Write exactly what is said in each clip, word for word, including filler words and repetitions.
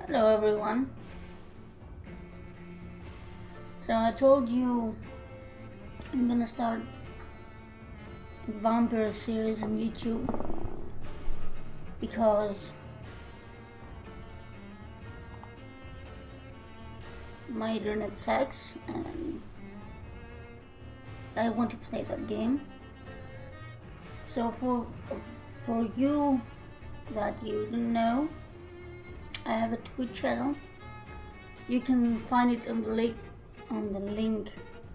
Hello everyone. So I told you I'm gonna start a vampire series on YouTube because my internet sucks and I want to play that game. So for for you that you don't know, I have a Twitch channel. You can find it on the link on the link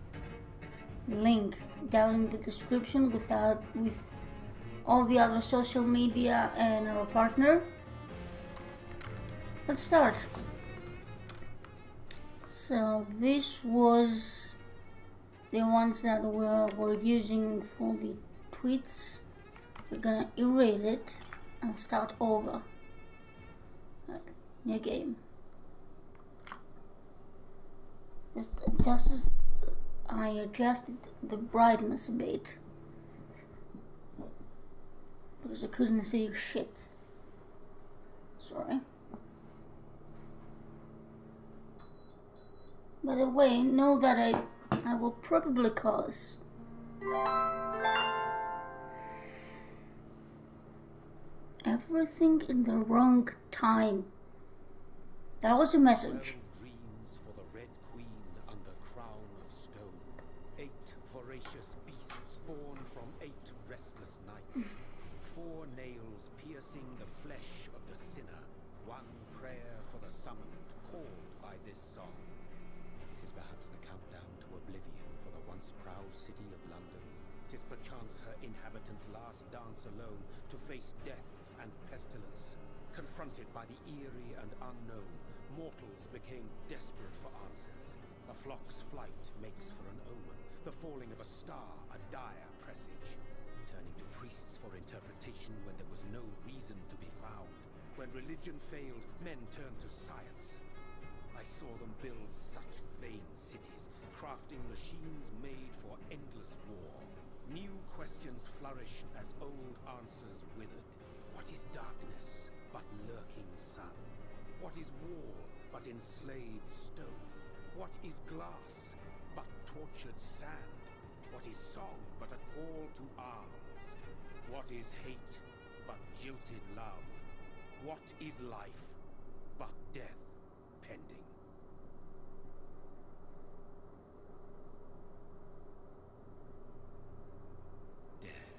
link down in the description without with all the other social media and our partner. Let's start. So this was the ones that we're, we're using for the tweets. We're gonna erase it and start over. Right, new game. Just adjusted, I adjusted the brightness a bit because I couldn't see shit. Sorry. By the way, know that I I will probably cause everything in the wrong time. That was a message. Dreams for the Red Queen under crown of stone. Eight voracious beasts born from eight restless nights. Four nails piercing the flesh of the sinner. One prayer for the summoned, called by this song. Tis perhaps the countdown to oblivion for the once proud city of London. Tis perchance her inhabitants' last dance alone to face death and pestilence. Confronted by the eerie and unknown, mortals became desperate for answers. A flock's flight makes for an omen, the falling of a star a dire presage. Turning to priests for interpretation when there was no reason to be found. When religion failed, men turned to science. I saw them build such vain cities, crafting machines made for endless war. New questions flourished as old answers withered. What is darkness but lurking sun? What is wall but enslaved stone? What is glass but tortured sand? What is song but a call to arms? What is hate but jilted love? What is life but death pending? Death.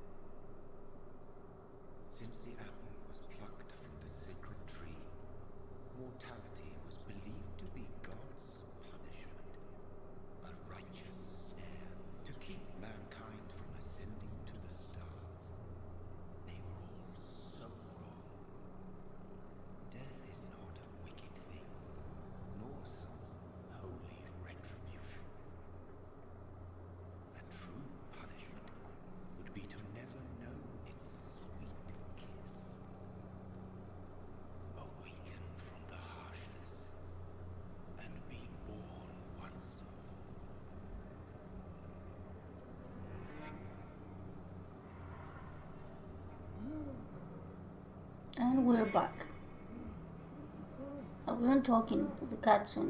Since the apple was plucked from the sacred tree, mortality was believed to be God's punishment, a righteous snare to keep mankind from ascending to the stars. They were all so wrong. Death is not a wicked thing, nor some holy retribution. A true punishment would be to never know its sweet kiss. Awaken from the harshness and be born once more. And we're back. I wasn't talking to the cutscene.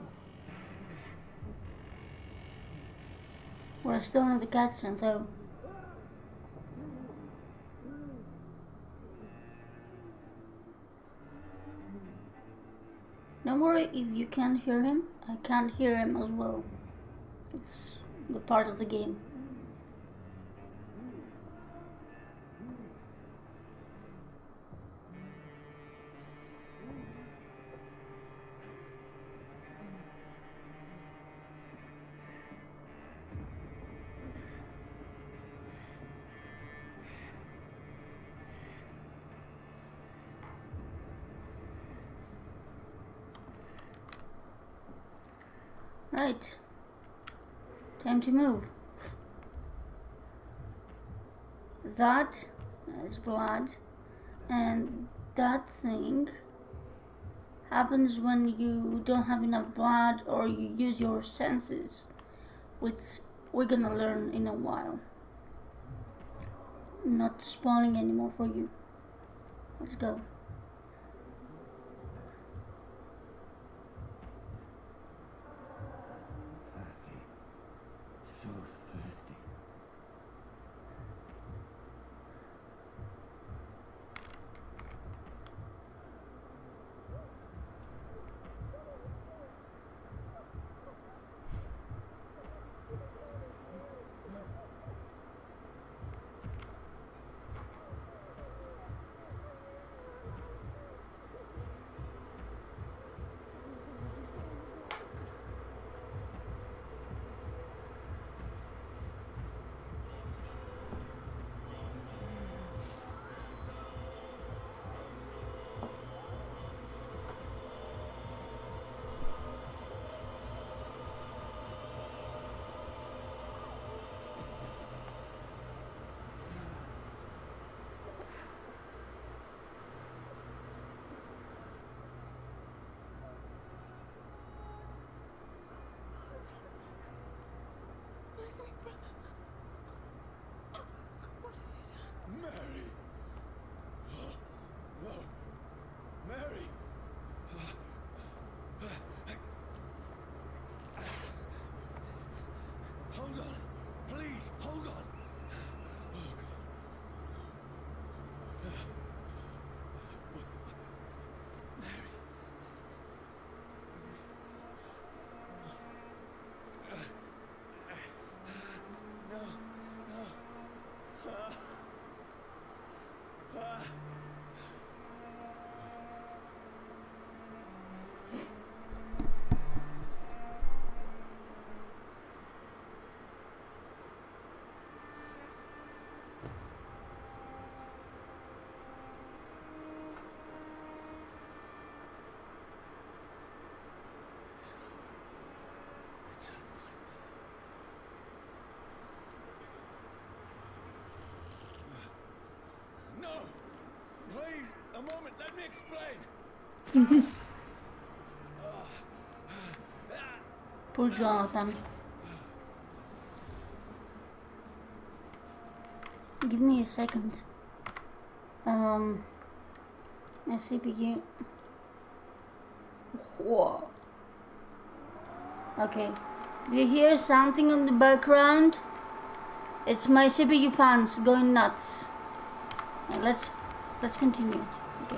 We're still in the cutscene though. Don't worry if you can't hear him. I can't hear him as well. It's the part of the game. Right. Time to move. That is blood, and that thing happens when you don't have enough blood or you use your senses, which we're gonna learn in a while. I'm not spoiling anymore for you. Let's go. moment, let me explain. Poor Jonathan. Give me a second. Um, my C P U. Whoa. Okay. You hear something in the background? It's my C P U fans going nuts. Okay, let's let's continue. Okay.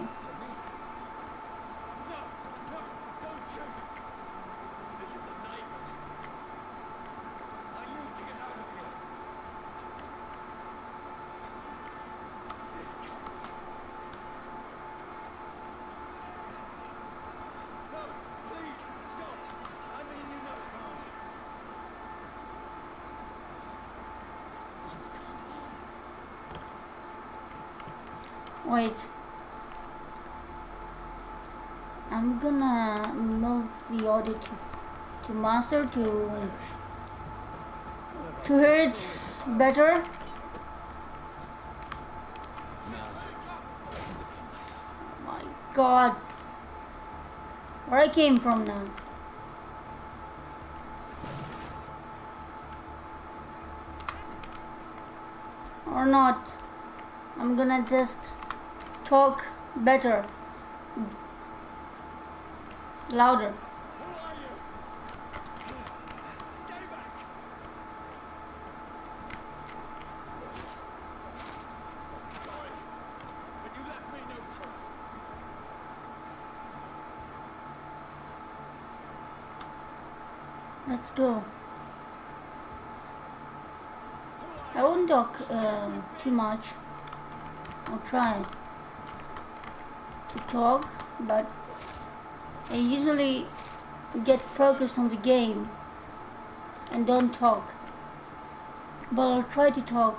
Wait, I'm gonna move the audio to, to master to to hear it better. Oh my God, where I came from now? Or not? I'm gonna just talk better, louder. Who are you? Stay back. Sorry, but you left me no choice. Let's go. I won't talk uh, too much. I'll try to talk, but I usually get focused on the game and don't talk. But I'll try to talk,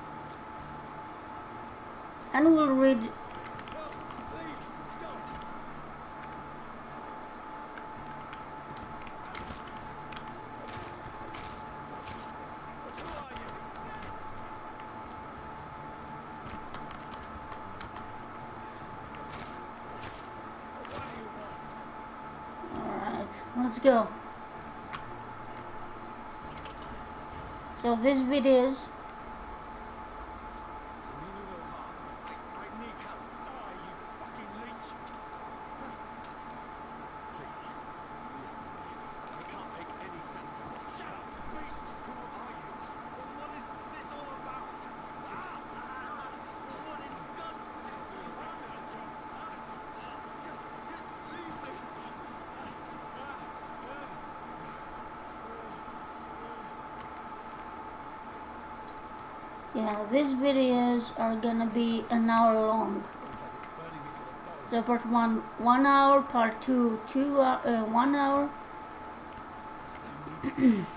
and we'll read. No, please, stop. Who are you? What do you want? Alright, let's go. So this video is I mean you no harm. I, I need help. Die, you fucking leech. Please, listen to me. I can't make any sense of this. Shut up, beast! Who are you? What, what is this all about? Ah, ah, what in God's name? Ah, just, just leave me. Ah, ah, ah. yeah, these videos are gonna be an hour long. So part one, one hour. Part two, two hour, uh, one hour. Let me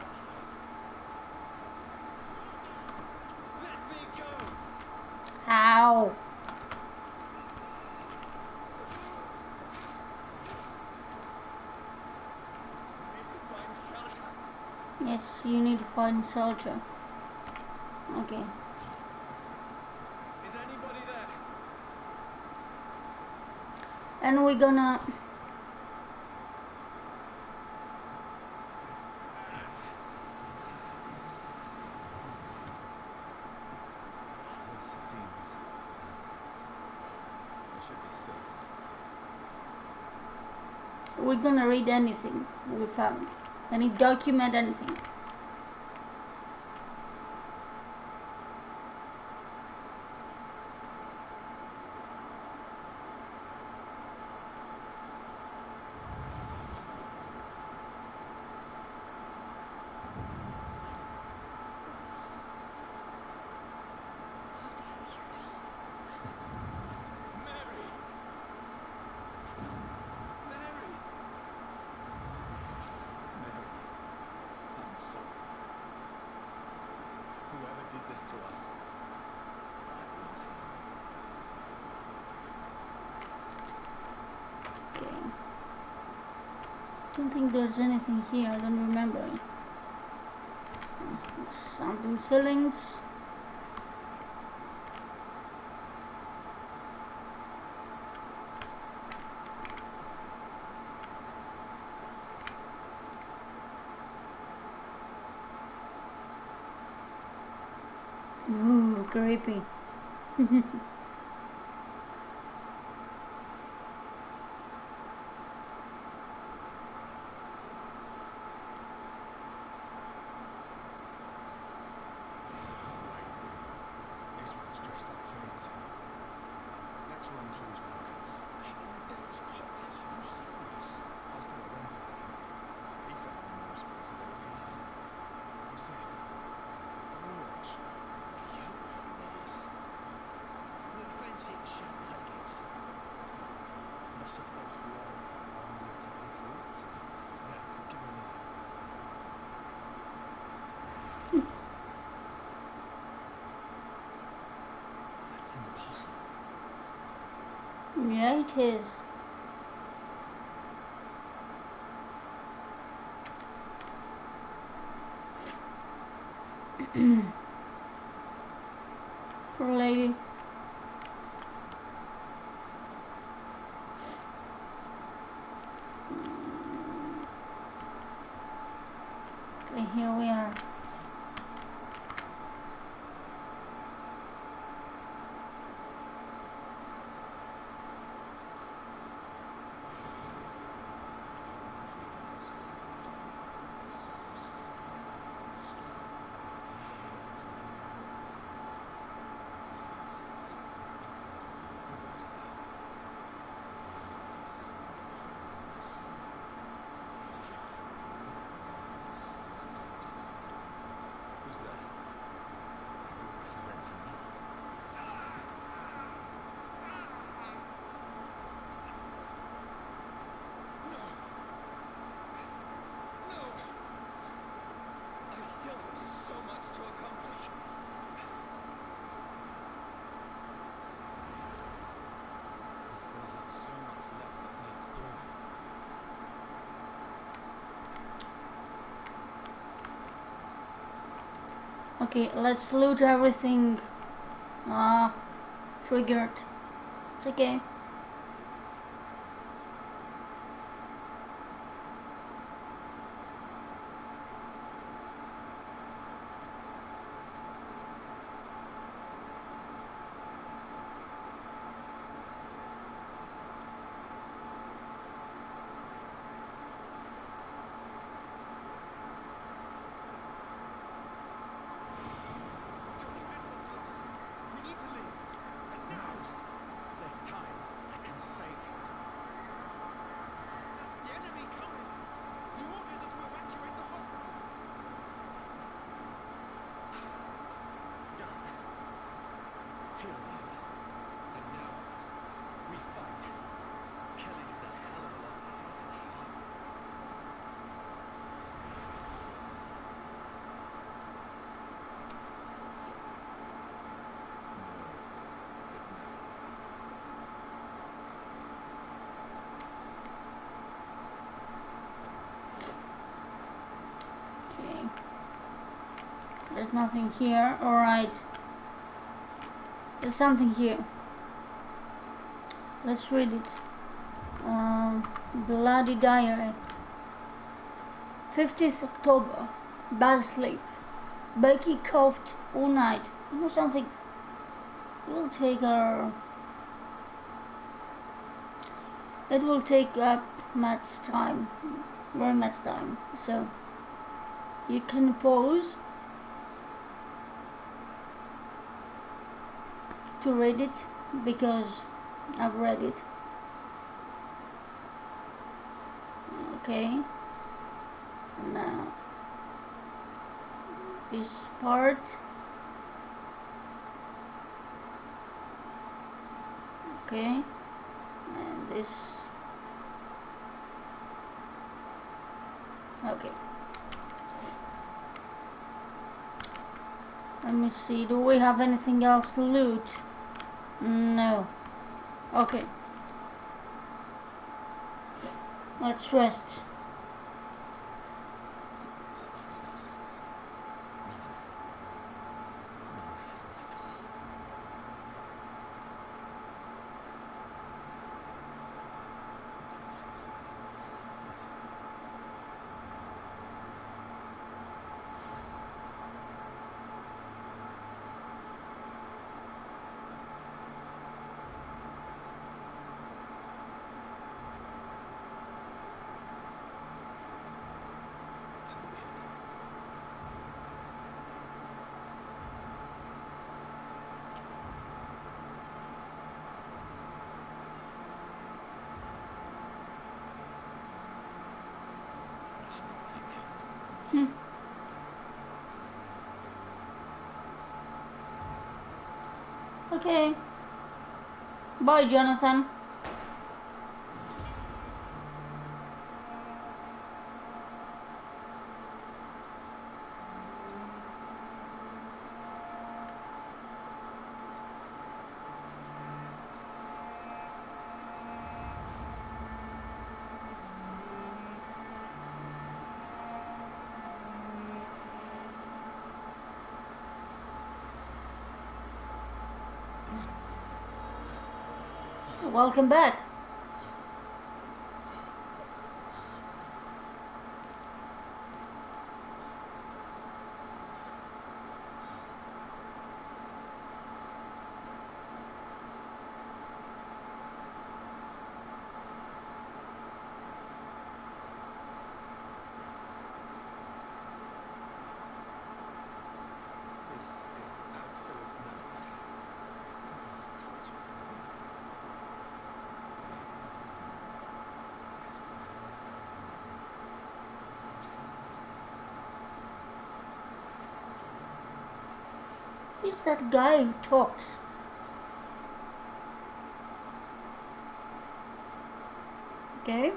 go. How? I need to find shelter. Yes, you need to find shelter. Okay. Is anybody there? And we're gonna This seems. I should be safe enough. we're gonna read anything we found. Any document, anything. Mary! Mary! Mary, I'm sorry. Whoever did this to us, I will find. Okay. Don't think there's anything here. I don't remember it. Something ceilings. creepy. This one's dressed up fancy. Let's run through his pockets. In the dead's pockets, you serious? I'll still a rent to pay. He's got no more responsibilities. What's this? Gold watch. Beautiful it is. We'll fancy it champagne. I suppose we are undertakers. No, give me that. That's impossible. Yeah, it is. Poor lady. Okay, here we are. Who's that? Are you referring to me? No! No! I still have so much to accomplish. I still have so much left that needs doing. Okay, let's loot everything. Ah, triggered. It's okay. Johnny, this one's lost. We need to leave. And now. There's time. I can save him. That's the enemy coming. The orders are to evacuate the hospital. Done. He'll live. And now what? We fight. Killing is a hell of a lot easier than healing. Okay. There's nothing here. Alright. There's something here. Let's read it. Um, Bloody Diary. fifteenth October. Bad sleep. Becky coughed all night. You know something? We'll take her. It will take up much time. Very much time. So you can pause to read it because I've read it. Okay. And now this part. Okay. And this. Okay. Let me see. Do we have anything else to loot? No. Okay. Let's rest. This makes no sense. None of it. No sense at all. It's fine. That's it. Hmm. Okay. Bye, Jonathan. Welcome back. This is absolute madness. I lost touch with the world. He's that guy who talks. Okay.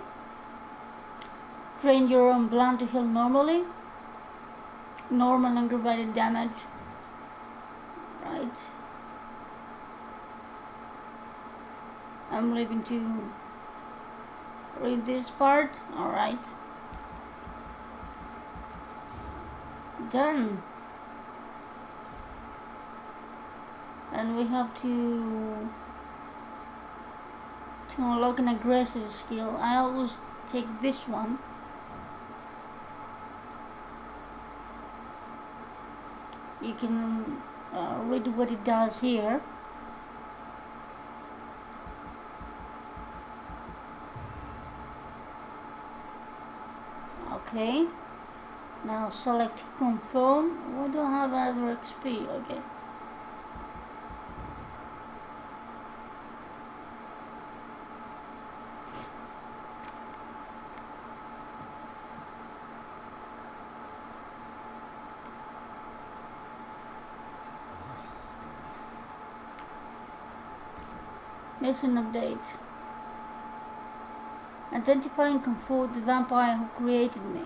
Drain your own blood to heal normally. Normal aggravated damage. Right. I'm leaving to read this part. Alright. Done. And we have to to unlock an aggressive skill. I always take this one. You can uh, read what it does here. Okay. Now select confirm. We don't have other X P. Okay. Mission update. Identify and comfort the vampire who created me.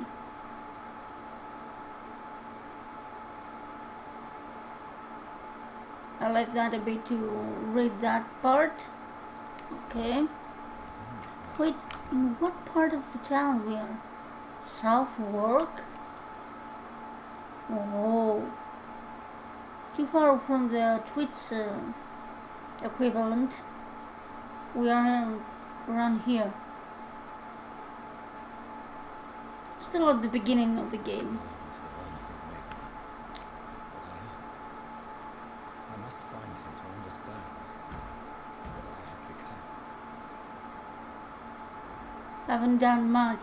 I like that a bit to read that part. Okay. Wait, in what part of the town we are? Southwark? Oh. Too far from the Twits uh, equivalent. We are around here. Still at the beginning of the game. I must find him to understand what I have become. Haven't done much.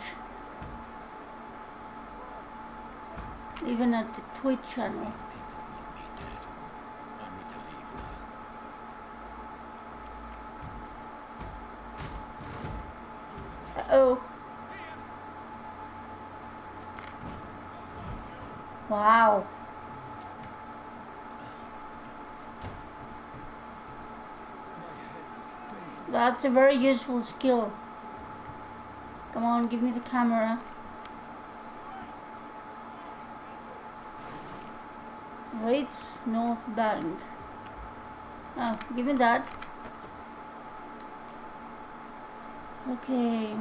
Even at the Twitch channel. People want me dead. I need to leave now. Uh-oh. Wow. That's a very useful skill. Come on, give me the camera. Rates North Bank. Oh, give me that. Okay.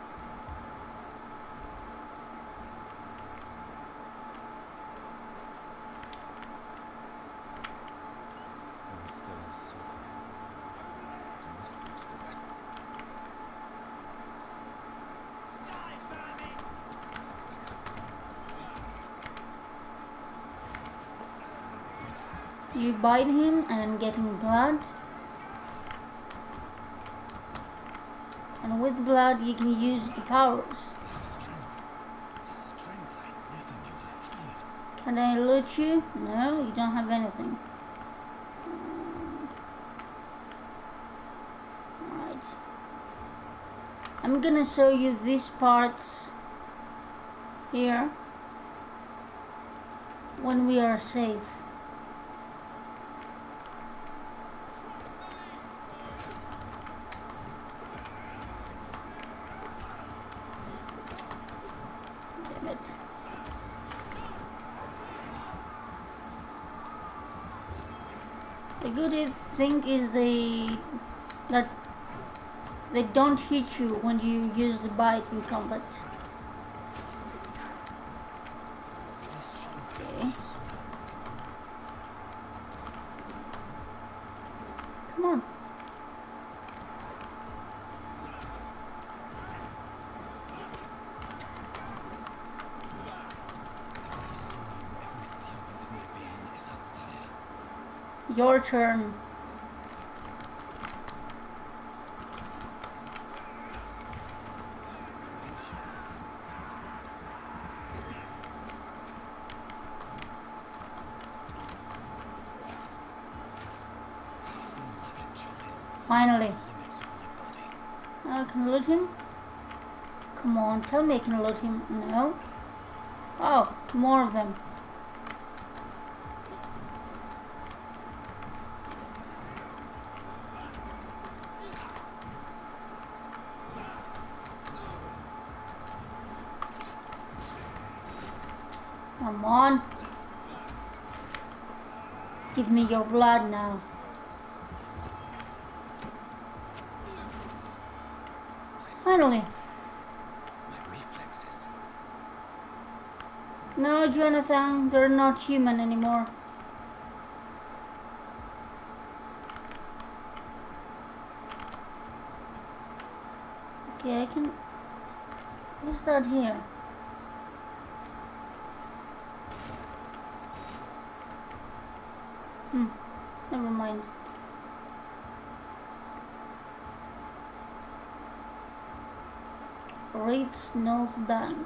I'm still inside. I must reach the rest. You bite him and getting blood. And with blood you can use the powers. Can I loot you? No, you don't have anything. Alright. I'm gonna show you these parts here. when we are safe. Damn it. The good thing is they that they don't hit you when you use the bite in combat. Okay. Come on. Your turn. Finally. I can loot him? Come on, tell me I can loot him. No? Oh, more of them. Come on. Give me your blood now. Finally. No, Jonathan, they're not human anymore. Okay, I can... What's that here? Hmm, never mind. Reeds North Bank.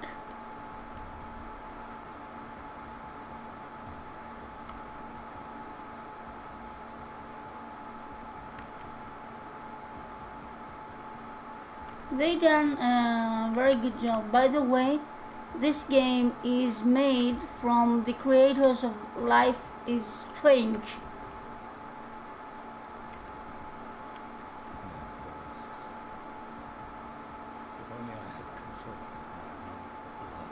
They done a very good job. By the way, this game is made from the creators of Life is Strange. If only I had control of my blood.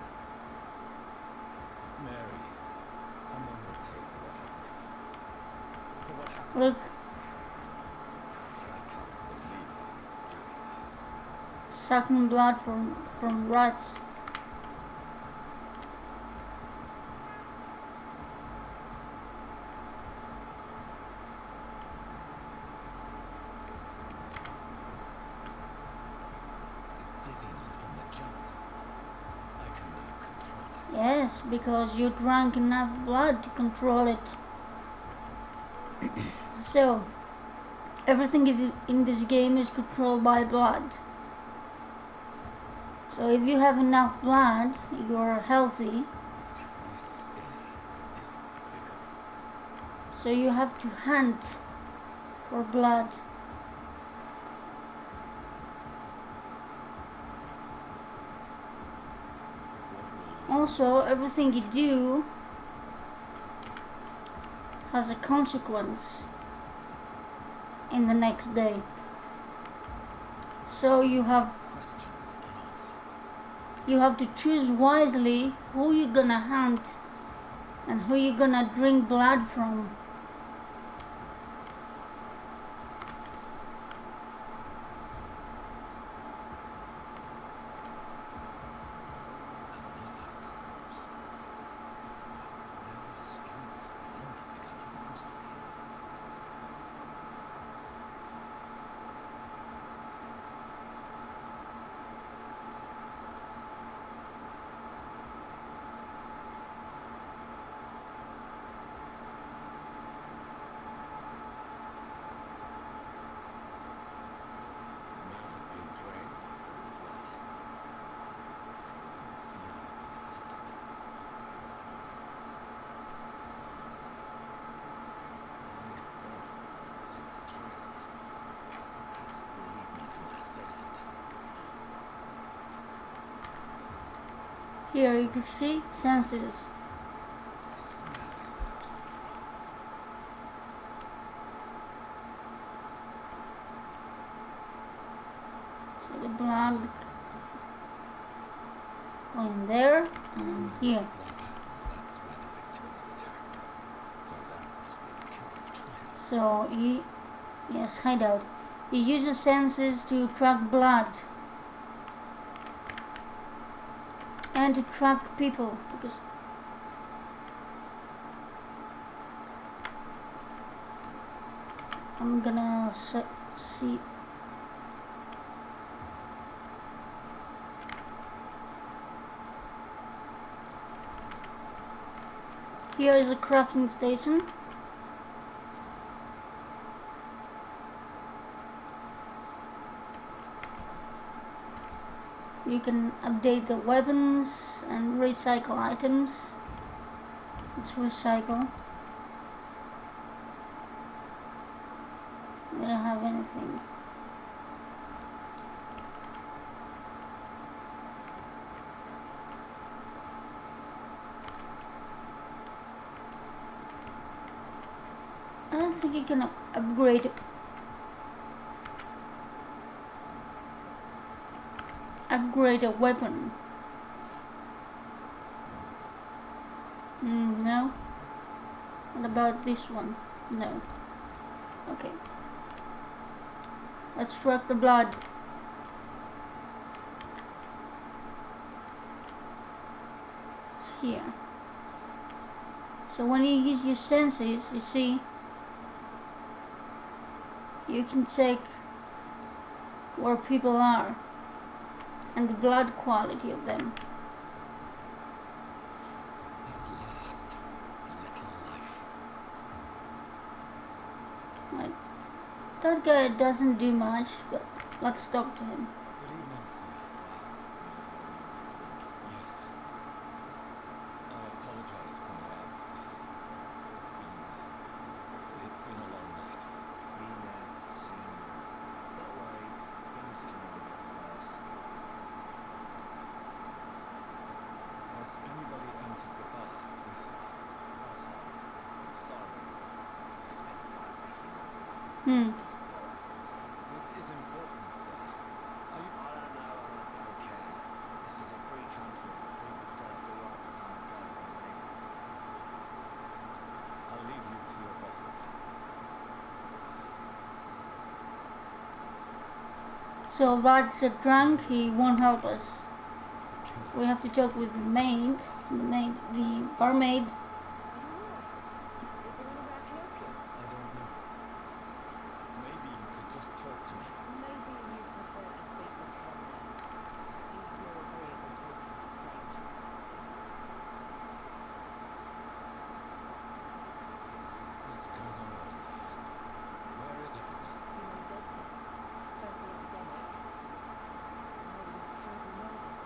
Mary, someone will pay for what happened to you. For what happened. Look, I can't believe I'm doing this. sucking blood from from rats. Dizziness from the jump. I can now control it. Yes, because you drank enough blood to control it. So, everything in in this game is controlled by blood. So if you have enough blood, you're healthy. This is despicable. So you have to hunt for blood. Also, everything you do has a consequence in the next day. So you have Questions unanswered. you have to choose wisely who you're gonna hunt and who you're gonna drink blood from. Here you can see senses. Smell Going there and here. So you, yes, hideout. You use your senses to track blood and to track people because I'm gonna see. Here is a crafting station. You can update the weapons and recycle items. Let's recycle. We don't have anything. I don't think you can upgrade upgrade a weapon. Mm, no. What about this one? No. Okay. Let's track the blood. It's here. So when you use your senses, you see, you can check where people are and the blood quality of them. Right. That guy doesn't do much, but let's talk to him. Good evening, sir. Yes. I apologize for my outfit. It's been... It's been a long night. Been there, seen that. Don't worry, things can only get worse. Has anybody entered the bar recently? Oh, sorry. Sorry. I spent the night making love to them. Hmm. This is important, sir. Are you... I don't know and I don't care. This is a free country. People still have the right to come and go, don't they? I'll leave you to your bottle. So that's a drunk, he won't help us. We have to talk with the maid, the maid, the barmaid. Is there any way I can help you? I don't know. Maybe you could just talk to me. Maybe you prefer to speak with Tom. He's more agreeable talking to strangers. What's going on around here? Where is everyone? Too many dead, sir. First the epidemic. Now these terrible murders.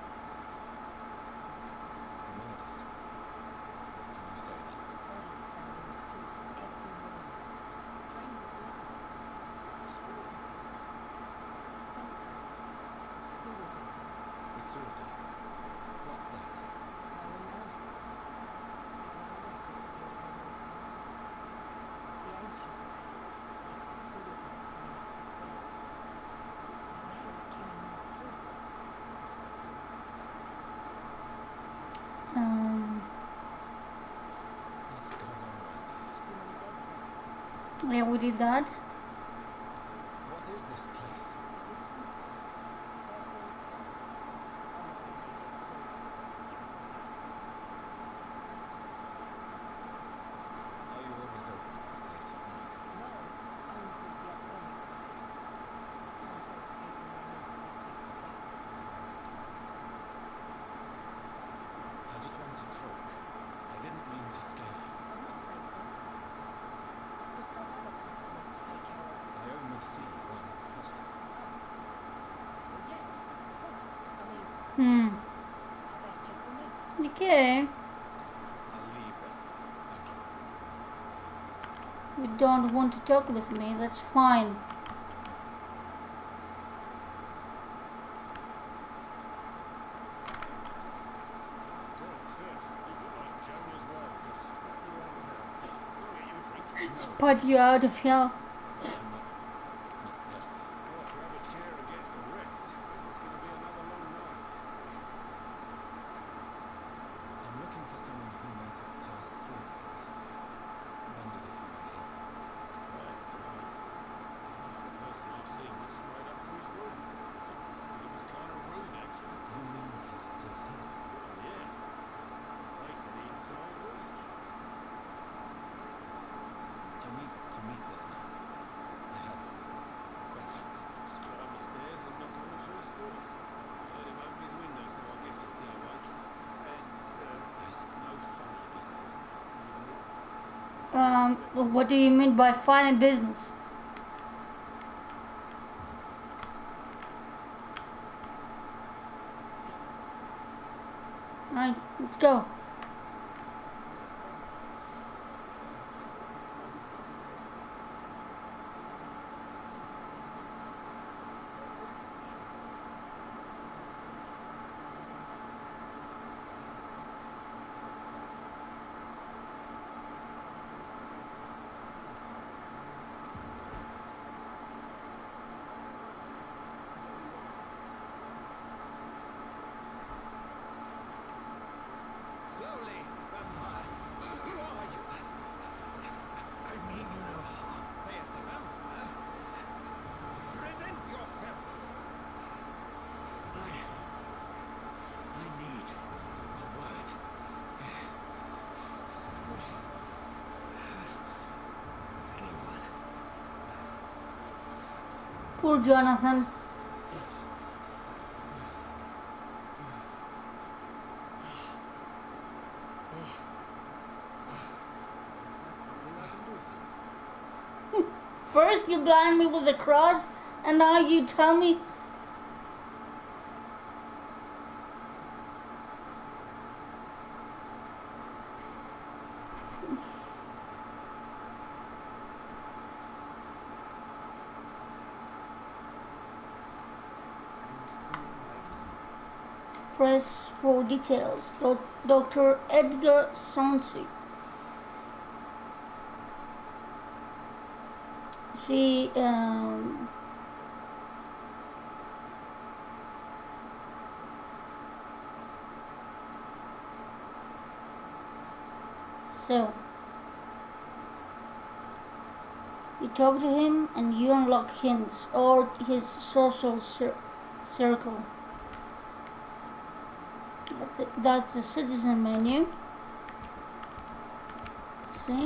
The murders. What can you say about them? Bodies found in the streets every morning. Drained of blood. It's just horrible. Some say the sewer dog has been. The sewer dog. What's that? No one knows. It always disappeared in those parts. The ancients say it's the sewer dog coming up to feed. And now it's killing in the streets. Um, What's going on around here? Too many dead, sir. yeah, we did that. What is this place? Is this Tom's bar? Turquoise Tom. I'm not the lady, it's a Are you always open this late at night? No, it's only since the epidemic started. Tom thought people may need a safe place to stay. I just wanted to talk. I didn't mean to scare you. I'm not afraid, sir. It's just I've other customers to take care of. I only see one customer. Well, yeah, of course. I mean, Hmm. I best check on them. Okay. I'll leave then. Thank you. You don't want to talk with me, that's fine. Spot you out of hell. I'm not, not thirsty. Grab a chair and get some rest. This is going to be another long night. Um, what do you mean by finding business? Alright, let's go. Slowly, vampire. Who are you? I mean you no harm, saith the vampire. Present yourself. I... I need a word. Anyone? Poor Jonathan. That's something I can do for you. First you blind me with a cross, and now you tell me. Press for details. Doc- Doctor Edgar Sonsi. See, um, so you talk to him and you unlock hints or his social cir- circle. That's the citizen menu. See?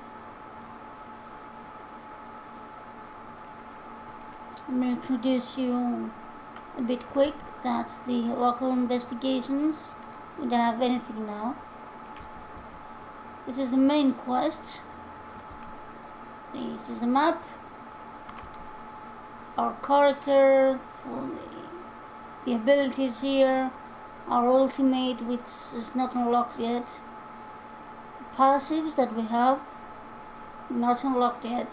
I'm going to introduce you a bit quick. That's the local investigations. We don't have anything now. This is the main quest. This is the map. Our character, for the, the abilities here. Our ultimate, which is not unlocked yet. Passives that we have, not unlocked yet.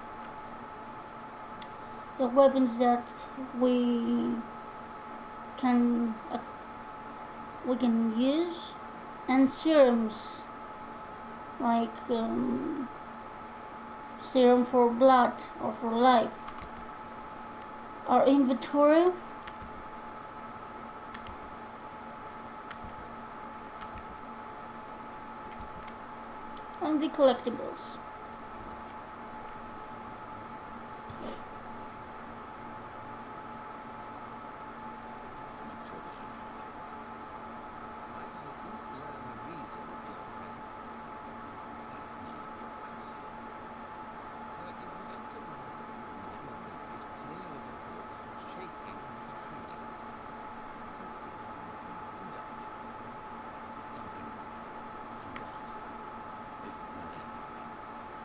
The weapons that we can uh, we can use, and serums like um, serum for blood or for life. Our inventory. And the collectibles. Not sure that I know you. Might I at least learn the reason of your presence? That's none of your concern. Sir, you have entered my room in the middle of the night, pale as a corpse and shaking like a tree. So please, indulge me. Something, someone, is molesting me.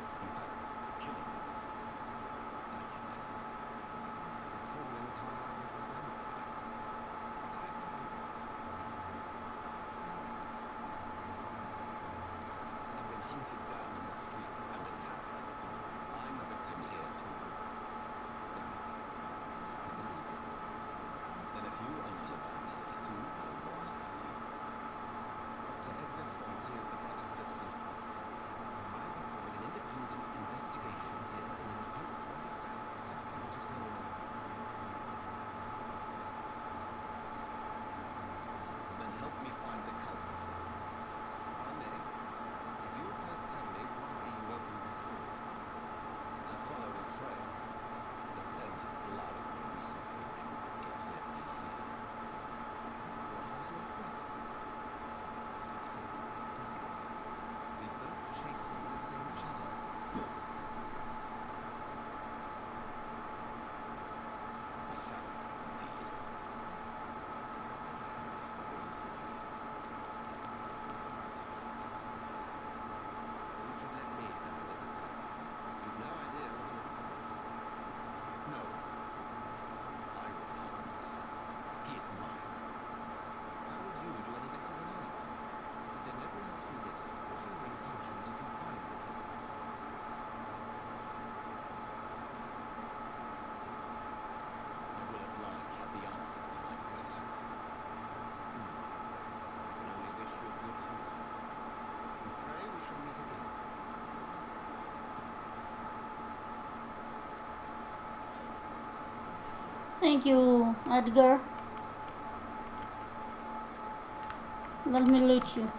Thank you, Edgar. Let me loot you.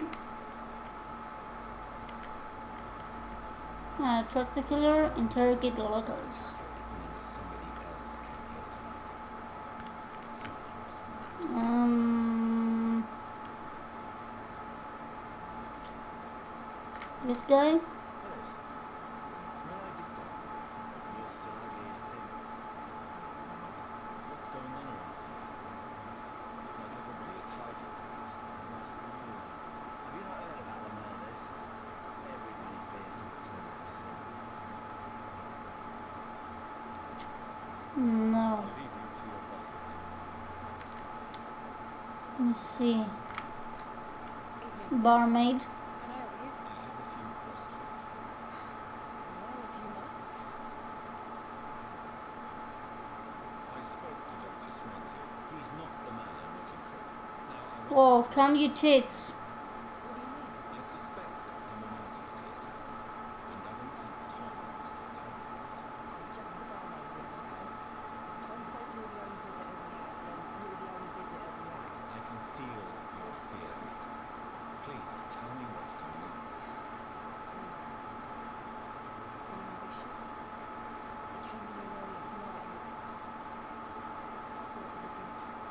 Uh, track the killer, interrogate the locals. It means somebody else came here tonight. Something Um, this guy? Hello, sir. May I disturb you? You're still ugly as sin. What's going on around here? It's like everybody is hiding. Have you not heard about the murders? Everybody fears the return of the sin. No. I'll leave you to your bottle. Let me see. Evening. Barmaid. Can I help you? I have a few questions for you. Well, if you must. I spoke to Doctor Swansea. He's not the man I'm looking for. Now, I Whoa, want to calm your tits. What do you mean? I suspect that someone else was here tonight, and I don't think Tom wants to tell me about it. I'm just the barmaid here, okay? If Tom says you're the only visitor we had, then you're the only visitor we had. I can feel your fear, madam. Please tell me what's going on. William Bishop. He came in here earlier tonight and he... I thought he was going to close.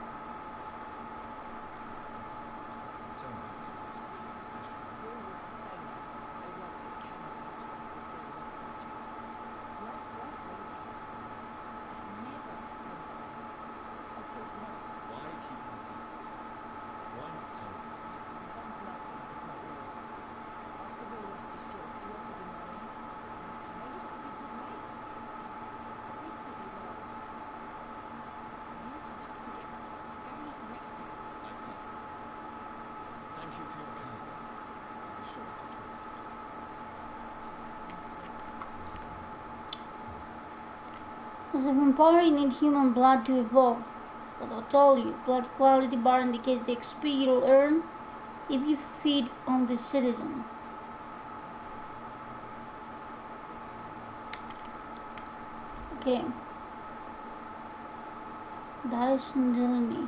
Tell me about this William Bishop. Will was the sailor who worked at the canning factory before he went soldier. Nice bloke, really. He's never moved in. Until tonight. Why keep concealing? Why not tell me about it? Tom's nothing if not loyal. After Will lost his job, he offered him money. And they used to be good mates. But recently, well, Will started to get very aggressive. I see. Thank you for your candor. I'll be sure to talk to Tom. As a vampire, you need human blood to evolve. But I told you, blood quality bar indicates the X P you'll earn if you feed on the citizen. Okay. Dyson Delaney.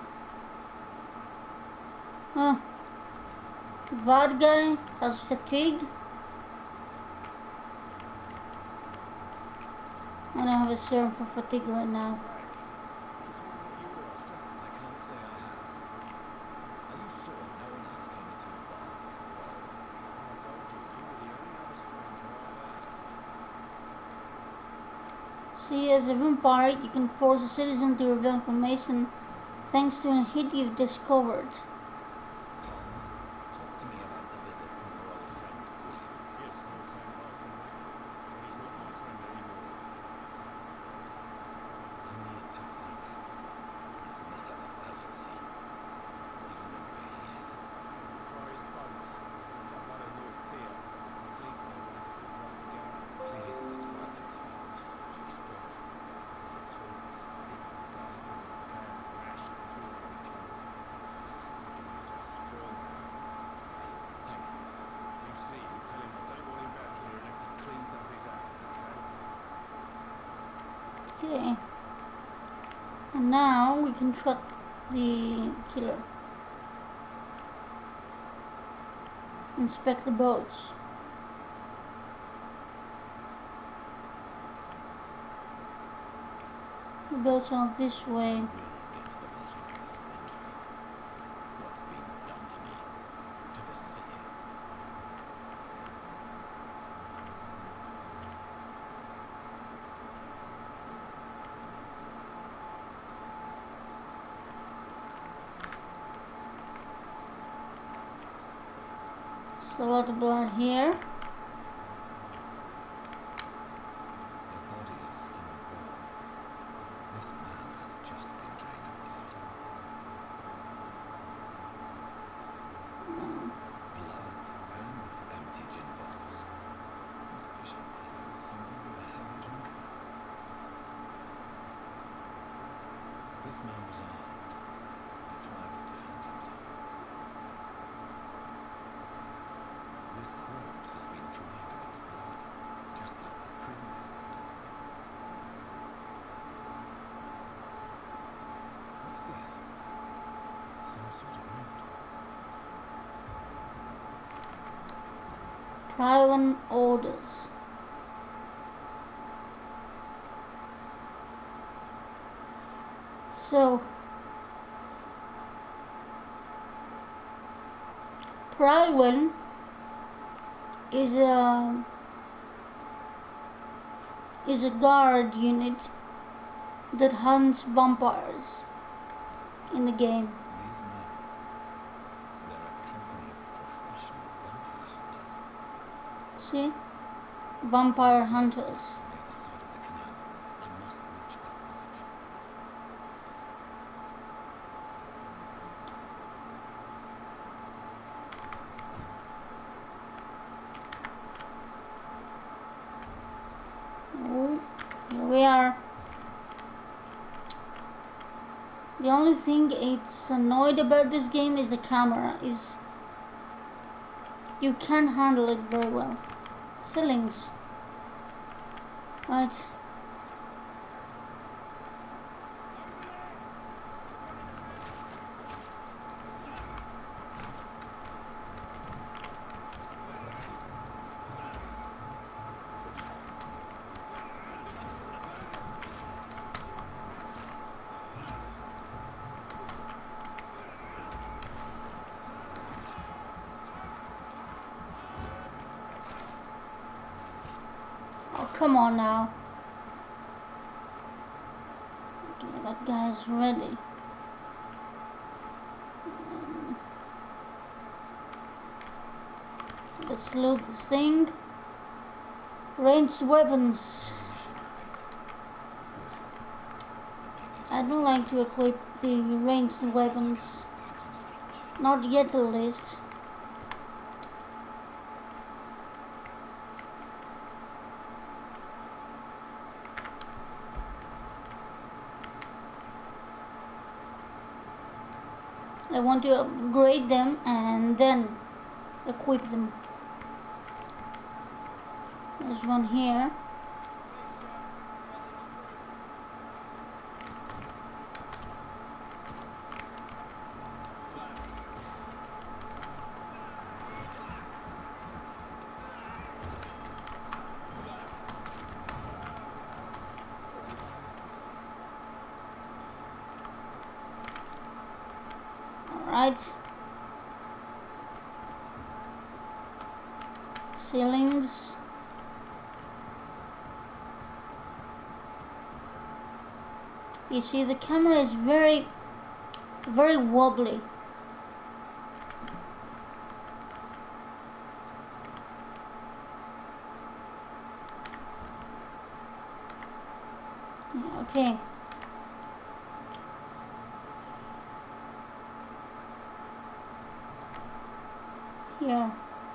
Huh. That guy has fatigue. I don't have a serum for fatigue right now. I can't say I have. Are you sure no one else came into your bar before I arrived? I told you, you were the only other stranger I heard. See, as a vampire, you can force a citizen to reveal information thanks to a hit you've discovered. Tom, talk to me about the visit from your old friend, William. Yes, no came by tonight. But he's not my friend anymore. I need to find him. It's a matter of urgency. Do you know where he is? Try his boats. It's up by the North Pier. Sleeps there when he's too drunk to get out. Please describe him to me. Expert. He's a tall, sick bastard with a pair of rash touring clothes. He used to be strong. Yes, thank you, Tom. If you see him, tell him I don't want him back here unless he cleans up his act, okay? Okay. And now we can track the killer. Inspect the boats. The boats are this way. We'll get to the bottom of this intrigue. What's been done to me, to this city. There's a lot of blood here. The body is still warm. This man has just been drained of blood. Blood and empty gin bottles. This bishop fellow is something of a heavy drinker. This man was armed. He tried to defend himself. This corpse has Private orders. So, Private is a is a guard unit that hunts vampires in the game. These men, they're a company of professional vampire hunters. See? Vampire hunters. On the other side of the canal, I must reach that village. Oh, here we are. The only thing it's annoyed about this game is the camera. Is you can handle it very well. Ceilings. Right. Oh, come on now. Okay, that guy's ready. Um, let's load this thing. Ranged weapons. I don't like to equip the ranged weapons. Not yet, at least. I want to upgrade them and then equip them. There's one here. Right. Ceilings. You see, the camera is very, very wobbly. Yeah, okay. Here.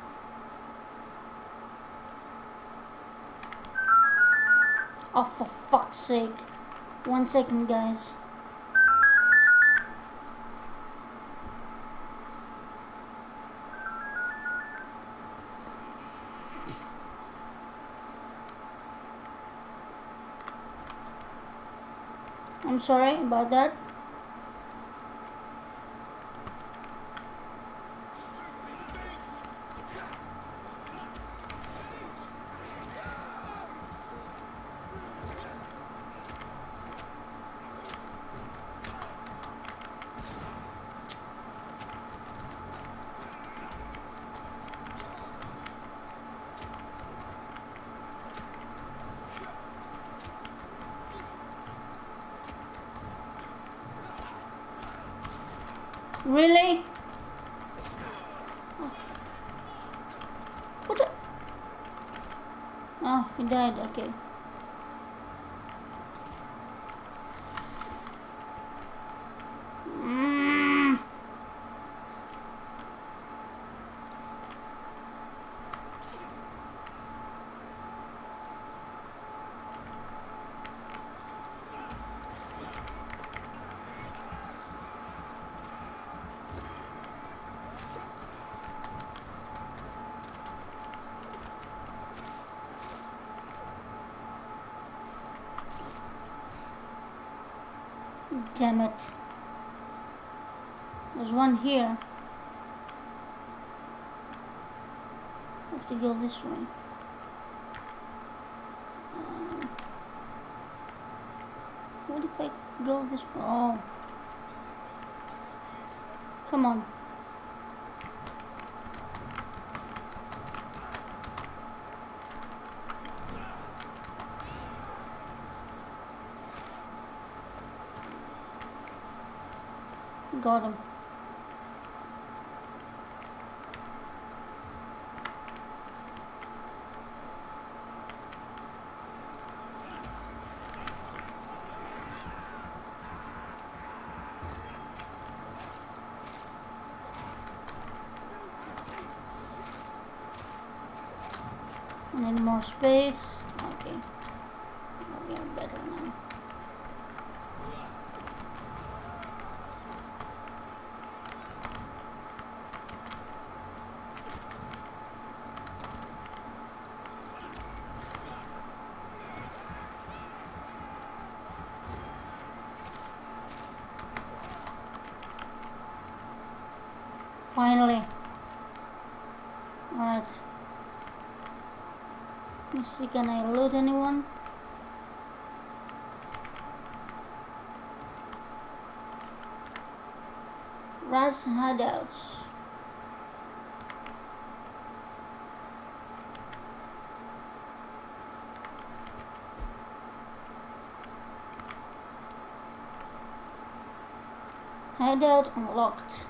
Oh, for fuck's sake. One second, guys. I'm sorry about that. Really? Oh. What the? Oh, he died, okay. Mm. Damn it. There's one here. I have to go this way. Um, what if I go this way? Oh. Come on. Got him. I need more space. Okay. Oh, we are better now. Finally. Alright. Let's see, can I loot anyone? Raz hideouts. Hideout unlocked.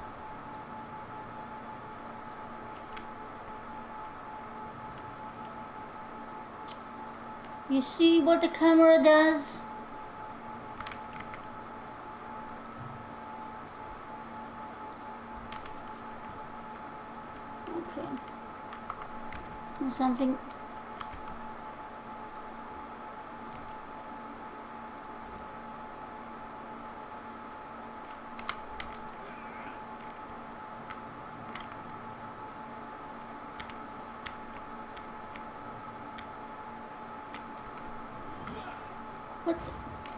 You see what the camera does? Okay. Or something. What the?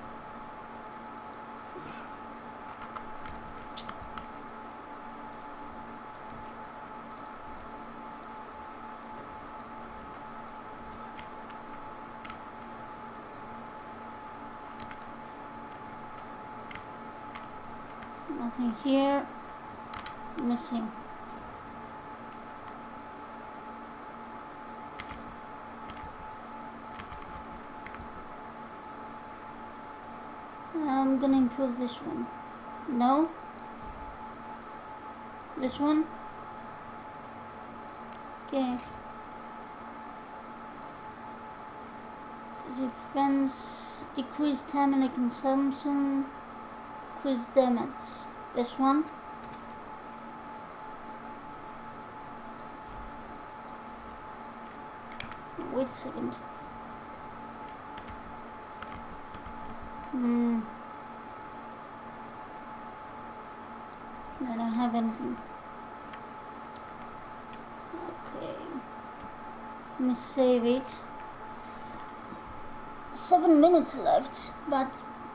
Nothing here. Missing. I'm gonna improve this one. No? This one? Okay. Defense, decrease stamina consumption, increase damage. This one? Wait a second. Hmm. I don't have anything. Okay. Let me save it. Seven minutes left, but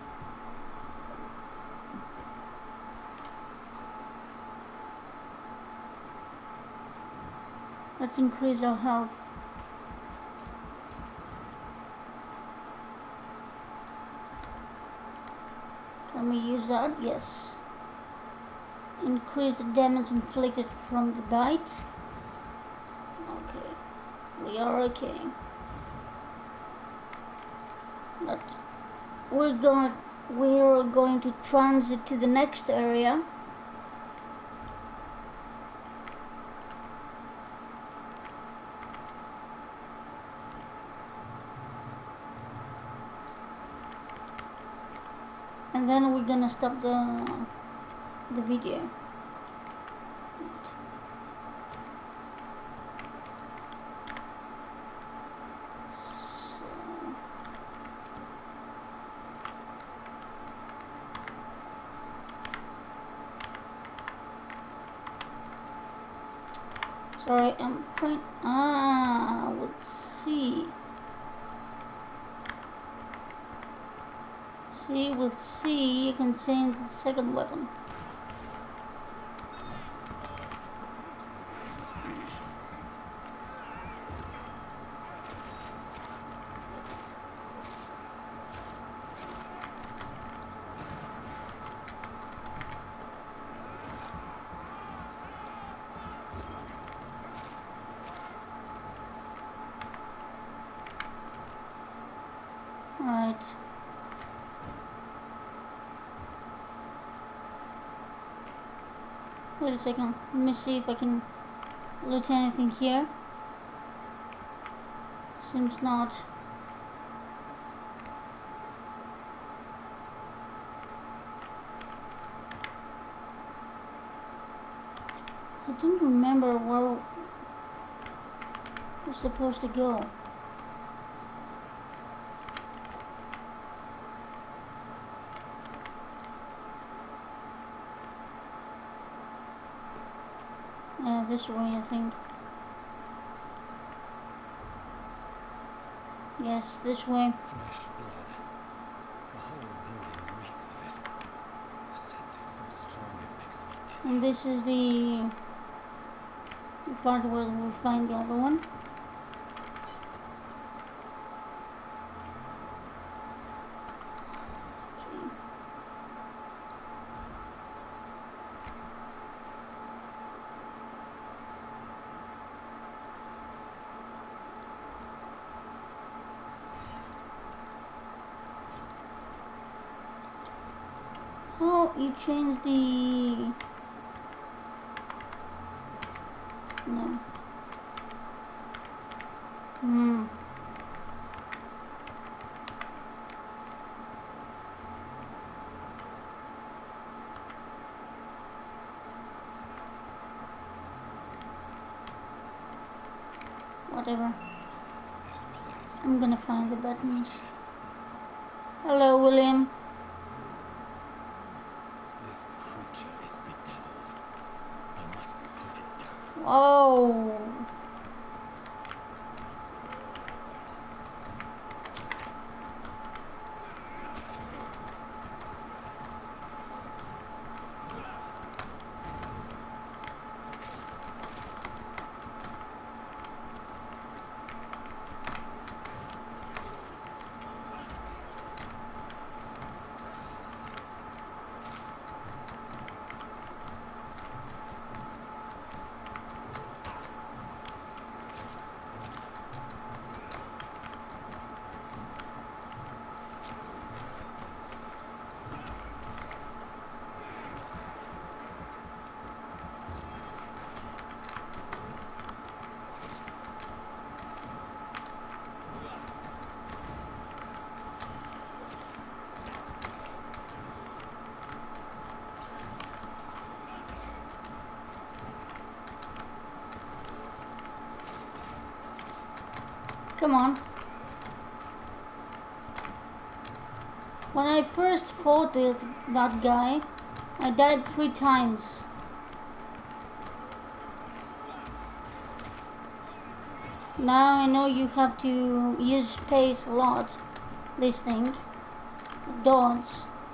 let's increase our health. Can we use that? Yes. Increase the damage inflicted from the bite. Okay. We are okay. But we're going we're going to transit to the next area. And then we're gonna stop the the video. Right. So, sorry, I'm trying. Ah, let's see. See, with C, you can change the second weapon. Wait a second. Let me see if I can loot anything here. Seems not. I don't remember where we're supposed to go. Uh, this way, I think. Yes, this way. Fresh blood. The whole building reeks of it. The scent is so strong it makes me dizzy. And this is the, the part where we find the other one. Okay. Oh, you changed the... No. Hmm. Whatever. This place. I'm gonna find the buttons. Hello, William. This creature is bedeviled. I must put it down. Oh. Come on. When I first fought it, that guy, I died three times. Now I know you have to use space a lot. This thing. Dodge.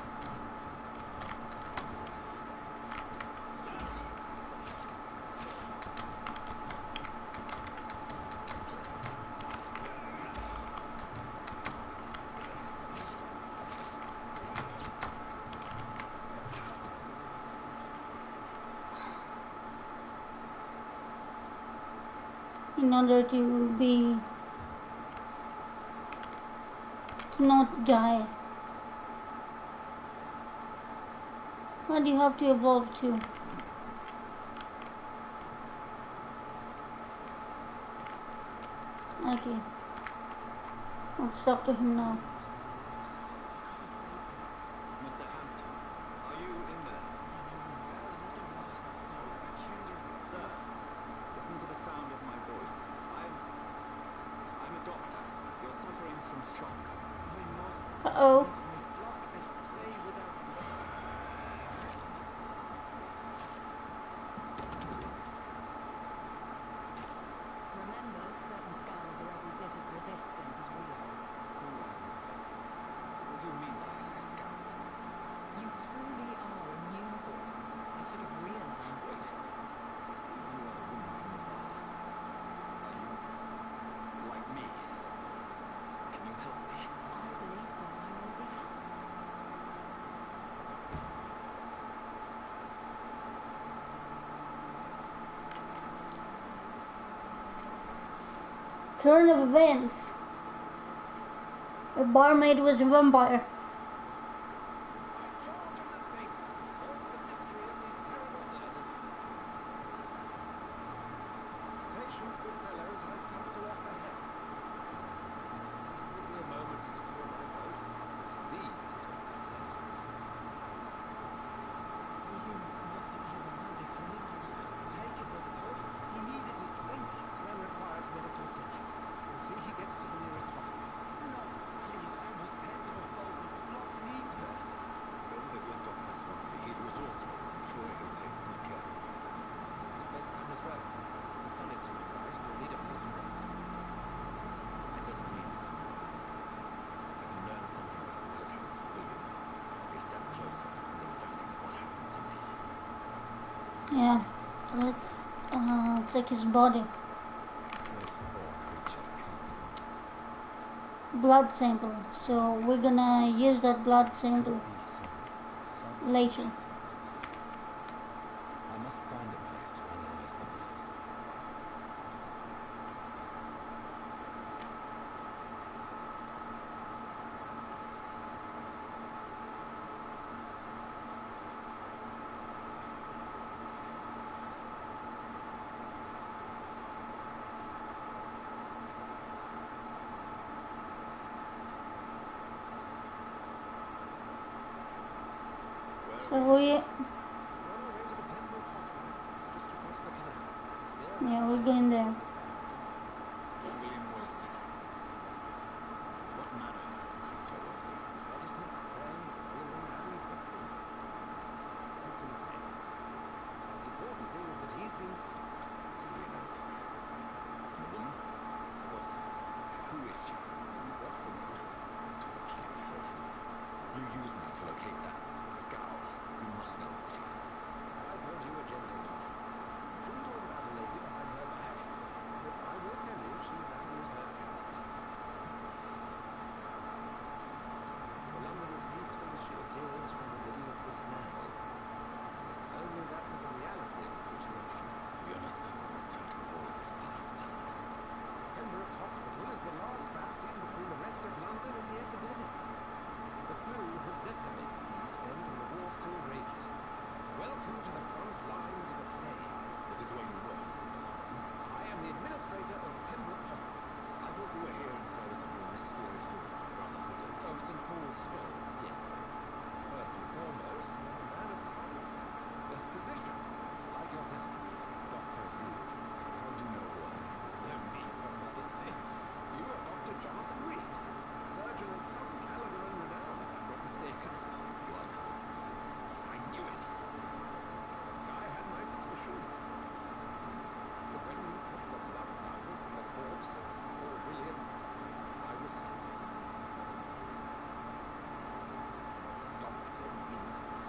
In order to be to not die. What do you have to evolve to? Okay. Let's talk to him now. Mister Hampton, are you in there? Sir, listen to the sound of my voice. I'm... I'm a doctor. You're suffering from shock. Uh-oh. Remember, certain skulls are every bit as resistant as we are. What do you mean by a scout? You truly are a newborn. I should have realized. Wait. You are the woman from the bar. Are you... like me? Can you help me? I believe so. I already have. Turn of events. A barmaid was a vampire. By George and the Saints, solve the mystery of these terrible murders. Yeah, let's uh, check his body. Blood sample. So we're gonna use that blood sample later. I must find a place to analyze the blood. So we, We're on our way to the Pembroke Hospital. It's just across the canal. There yeah, we're going there. William was... What manner of creature was he? Predator, prey, anyone how he felt him. Who can say? The important thing is that he's been stopped. Duly noted. And the woman? What? Who is she? What woman? Don't play me for a fool. You use me to locate that scowl. You must know who she is. I thought you were gentle enough. You shouldn't talk about a lady behind her back. But I will tell you she values her castle. For London is peaceful as she appears from the middle of the canal. Only that was the reality of the situation. To be honest, I always try to avoid this part of town. Pembroke Hospital is the last bastion between the rest of London and the epidemic. The flu has decimated the East End and the war still rages. Welcome to the front lines of a plague. This is where you work, Doctor Swanson. I am the administrator of Pembroke Hospital. I thought you were here in service of your mysterious order, Brotherhood of... Of Saint Paul's School, yes. First and foremost, I am a man of science. A physician, like yourself. Doctor Reed. How do you know who I am? No need for modesty. You are Doctor Jonathan Reed, surgeon of some caliber and renown, if I'm not mistaken. You are correct. I knew it. I had my suspicions. But when you took the blood sample from the corpse of poor William, I was certain. Doctor Reed.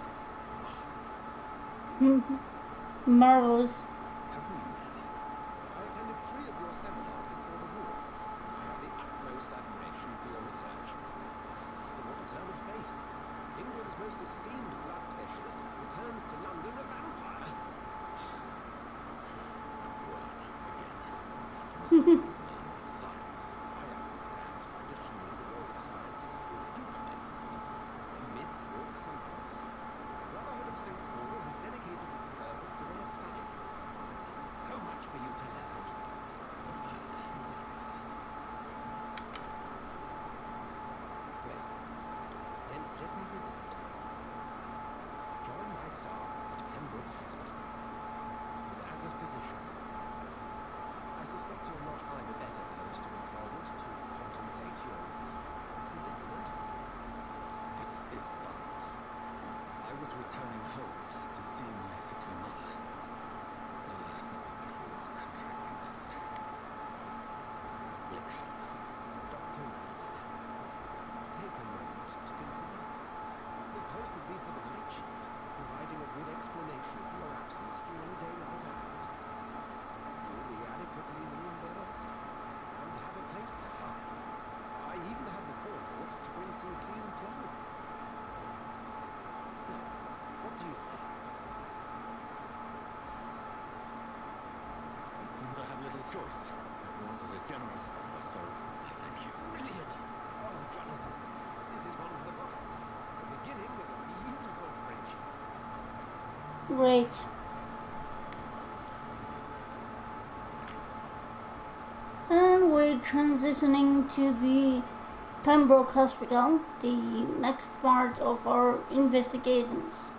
Marvelous. Marvelous. Have we met? I attended three of your seminars before the war. I have the utmost admiration for your research. But what a turn of fate. England's most esteemed blood specialist returns to London a vampire. Word again. You must be a man of science. I understand traditionally the role of science is to refute myth. Myth works in us. The Brotherhood of Saint Paul has dedicated its purpose to their study. There's so much for you to learn. Of that, you are right. Well, then let me be blunt. Join my staff at Pembroke Hospital. And as a physician, I suspect you'll not find a better post of employment to contemplate your predicament. This is sudden. I was returning home to see my sickly mother. But alas, that was before contracting this affliction. Doctor Reed, take a moment to consider. The post would be for the night shift, providing a good explanation for your absence during daylight hours. You'll be adequately reimbursed and have a place to hide. I even had the forethought to bring some clean clothes. So, what do you say? It seems I have little choice. Yours is a generous offer, so I thank you. Brilliant! Oh, Jonathan, this is one for the book. The beginning of a beautiful friendship. Great. And we're transitioning to the Pembroke Hospital, the next part of our investigations.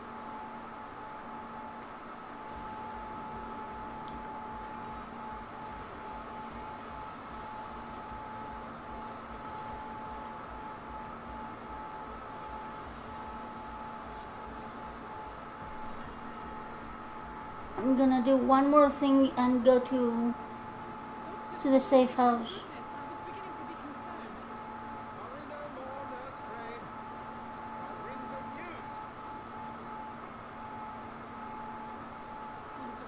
I'm gonna do one more thing and go to to the safe house. I was beginning to be concerned. Worry no more, Nurse Crane. I bring good news. Oh,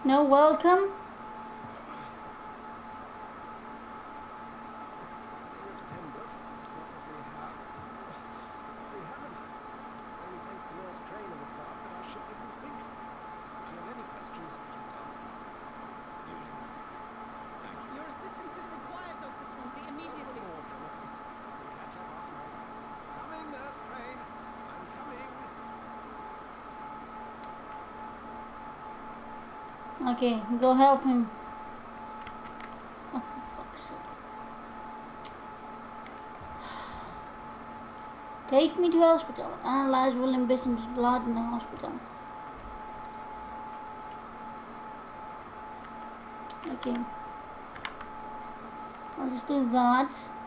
No welcome? Here at Pembroke, probably have. We haven't. It's only thanks to Nurse Crane and the staff that our ship didn't sink. If you have any questions, just ask me. Duly noted. Thank you. Your assistance is required, Doctor Swansea, immediately. More, Jonathan. We'll catch up after all that. Coming, Nurse Crane. I'm coming. Okay, go help him. Oh, for fuck's sake. Take me to hospital. Analyze William Bisham's blood in the hospital. Okay. I'll just do that.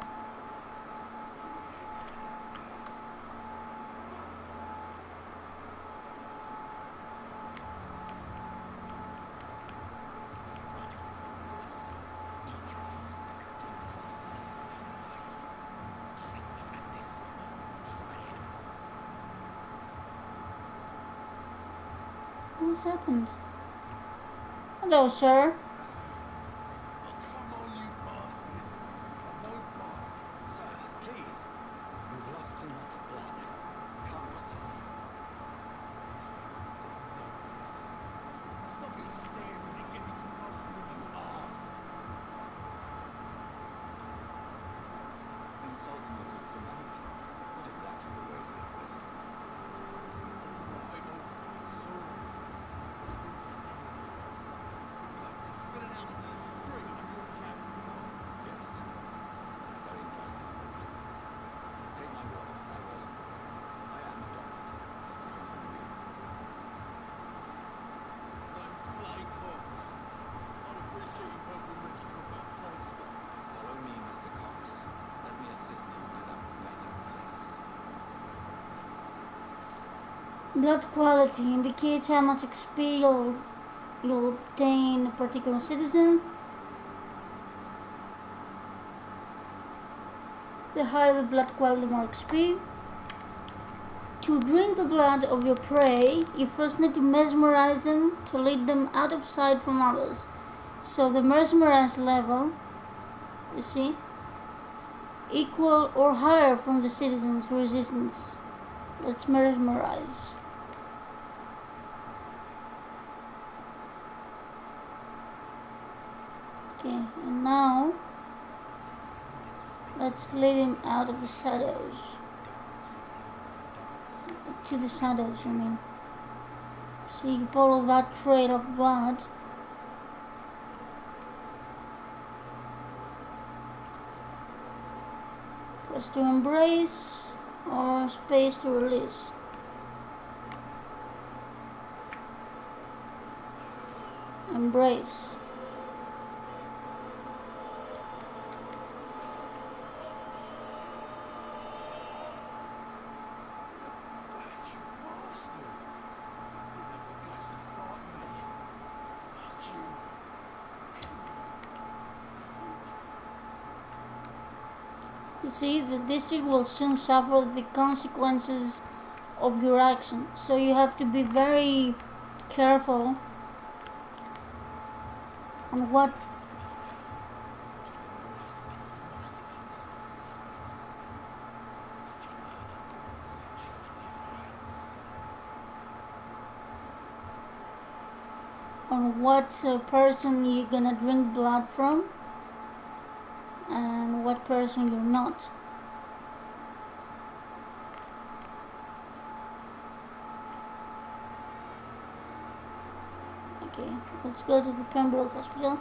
What happened? Hello, sir. Oh, come on, you bastard. I won't bark. Sir, please. You've lost too much blood. Calm yourself. Stop your staring and get me to the hospital, you arse. Insulting a good Samaritan. Not exactly the way to get wisdom. All right, oh, sorry. Spit it out into the street and you're carrying on. Yes. That's a very nasty word. Take my word, I wasn't. I am a doctor. Doctor Jonathan Reed. Name's Clay Cox. I'd appreciate you helping me through that monster. Follow me, Mister Cox. Let me assist you to that better place. Blood quality indicates how much X P you'll, you'll obtain a particular citizen. The higher the blood quality, the more X P. To drink the blood of your prey, you first need to mesmerize them to lead them out of sight from others. So the mesmerize level, you see, equal or higher from the citizens' resistance. Let's mesmerize. Okay, and now let's lead him out of the shadows. To the shadows, I mean. So you follow that trail of blood. Press to embrace or space to release. Embrace. You bastard! You never guts to fight me. Fuck you. You see, the district will soon suffer the consequences of your action. So you have to be very careful on what on what uh, person you're gonna drink blood from and what person you're not. Okay, let's go to the Pembroke Hospital.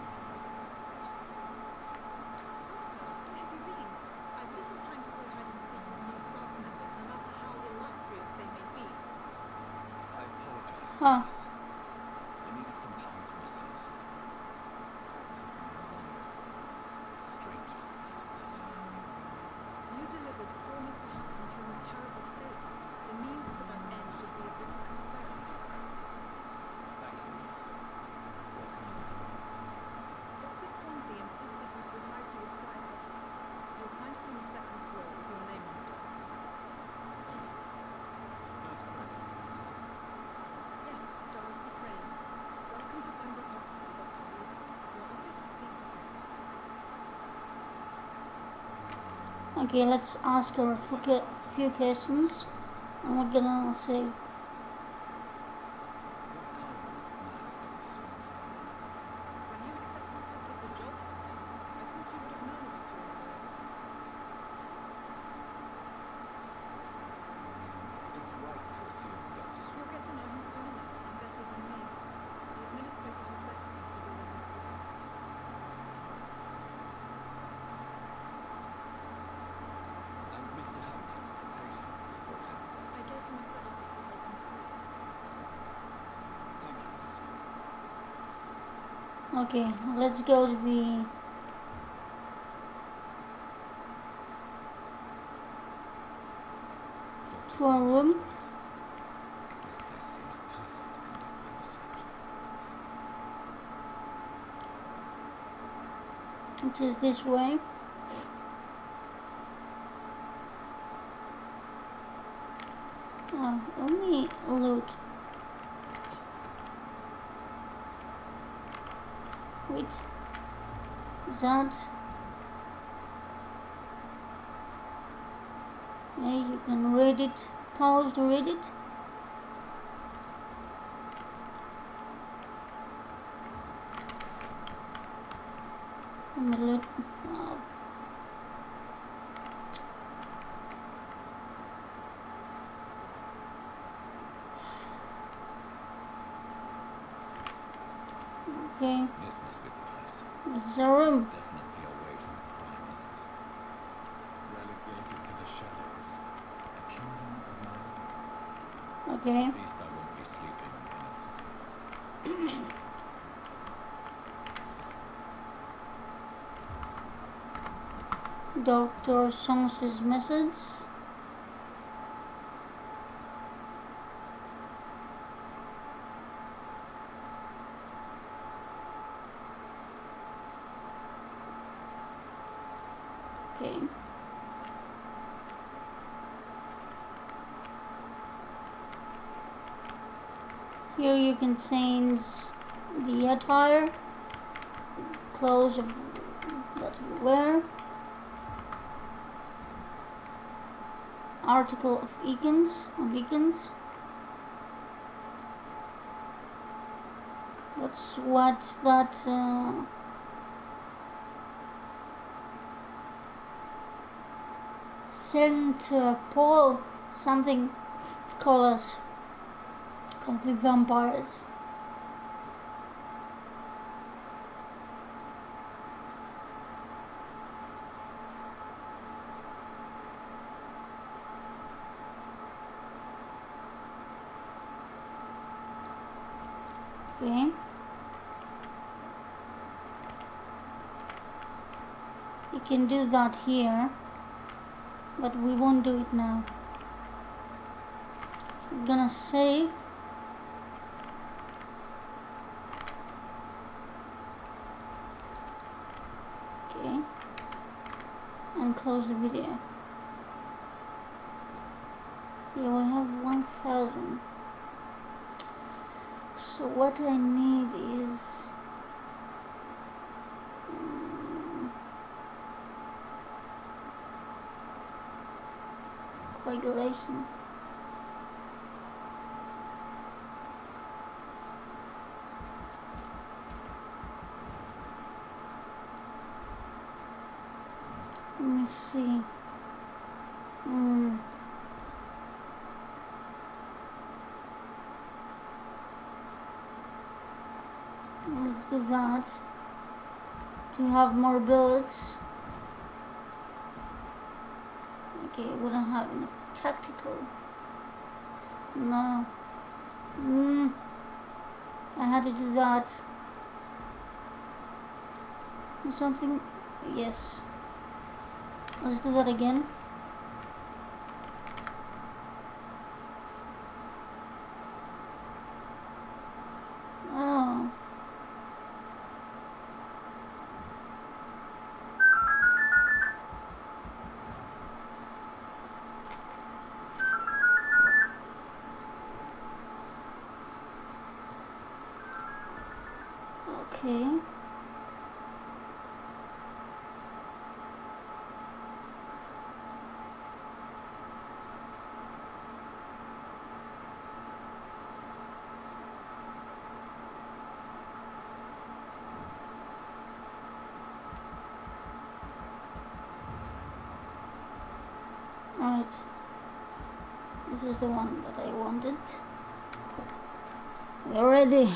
Have you been? I've little time to play hide and seek with new staff members, no matter how illustrious they may be. I apologize. Huh. I needed some time to myself. This has been the longest, strangest night of my life. You delivered poor Mister Hampton from a terrible fate. The means to that end should be of little concern. Thank you, Nurse. What can I do for you? Doctor Swansea insisted we provide you a quiet office. You'll find it on the second floor with your name on it. Thank you. Nurse Crane, is it? Yes, Okay, let's ask her a few- few questions, and we're gonna save. What kind of man is Doctor Swansea? When you accepted to take the job, I thought you would have known about your employer. It's right to assume Doctor You'll Swansea. get to know him soon enough, and better than me. The administrator has better things to do than answer that. And Mister Hampton, the patient we brought in. I gave him a sedative to help him sleep. Thank you, that's good. Okay, let's go to the Doctor to our Swansea's room. right. This place seems perfect to conduct my research. which is this way. Oh, only loot. Wait, is that? Yeah, you can read it. Pause to read it. Amulet of okay, This must be the place. this is our room. Definitely away from prying eyes. Relegated to the shadows. A kingdom of my own. Okay, At least I won't be sleeping in it. Doctor Song's message. Okay. Here you can change the attire, clothes of, that you wear, article of beacons, of beacons. That's what that uh, Saint uh, Paul something call us, called the vampires. Okay. You can do that here, but we won't do it now. I'm gonna save. Okay. And close the video. Yeah, we have one thousand. So what I need is um, coagulation. Let me see. Mm. Let's do that. Do you have more bullets? Okay, we don't have enough tactical. No. Mm. I had to do that. Something. Yes. Let's do that again. Oh. Okay. Alright. This is the one that I wanted. We're ready.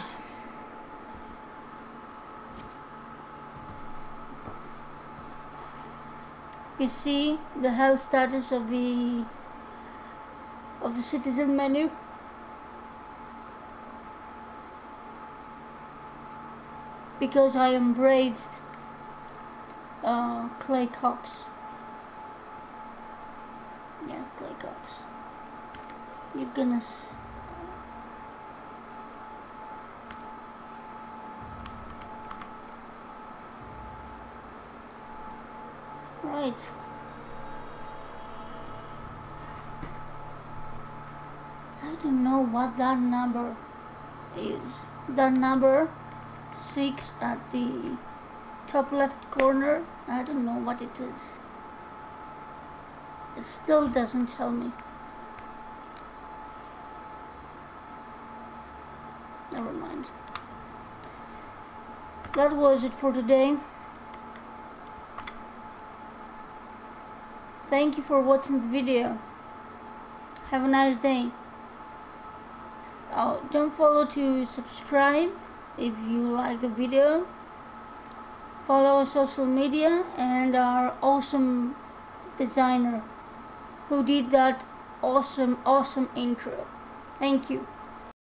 You see the health status of the of the citizen menu. Because I embraced uh, Clay Cox. Yeah, Clay Cox. You're gonna s right. I don't know what that number is. That number six at the top left corner. I don't know what it is. It still doesn't tell me. Never mind. That was it for today. Thank you for watching the video. Have a nice day. Oh, don't forget to subscribe if you like the video. Follow our social media and our awesome designer who did that awesome awesome intro. Thank you.